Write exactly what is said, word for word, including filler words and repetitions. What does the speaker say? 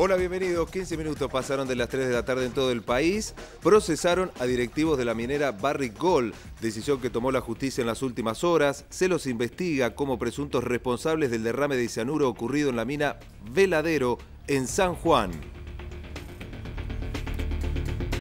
Hola, bienvenidos. quince minutos pasaron de las tres de la tarde en todo el país. Procesaron a directivos de la minera Barrick Gold, decisión que tomó la justicia en las últimas horas. Se los investiga como presuntos responsables del derrame de cianuro ocurrido en la mina Veladero en San Juan.